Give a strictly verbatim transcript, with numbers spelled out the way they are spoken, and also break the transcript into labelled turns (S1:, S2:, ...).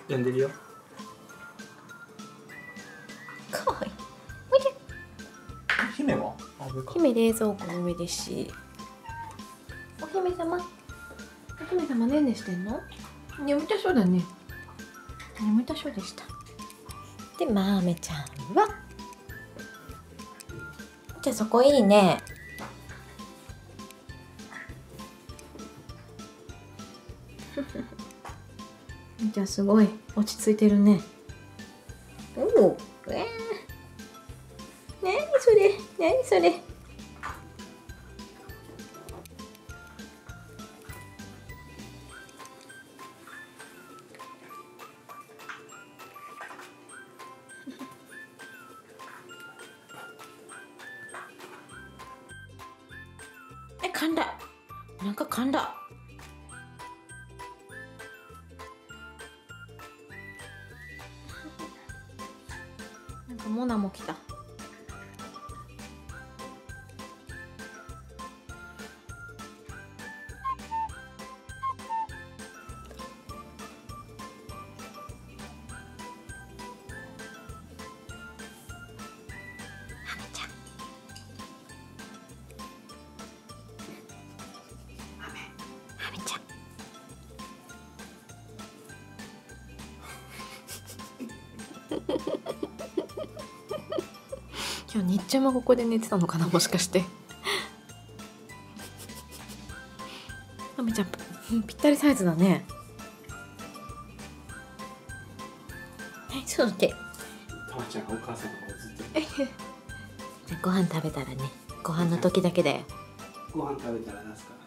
S1: 読んでるよ。
S2: かわいい。おいで。
S1: 姫は？あ、上か。
S2: 姫冷蔵庫の上ですし。お姫様。お姫様ねんねしてんの？眠たそうだね。眠たそうでした。で、まあめちゃんは。じゃあそこいいね。じゃあすごい落ち着いてるね。おお、えー、なにそれ、なにそれ。え、噛んだ。なんか噛んだ。なんかモナも来た。今日日中もここで寝てたのかな、もしかして。あめちゃんぴったりサイズだね。はい、そうで。
S1: たまちゃんがお母さんの方ずっと。
S2: ご飯食べたらね、ご飯の時だけだよ。
S1: ご飯食べたら出すから。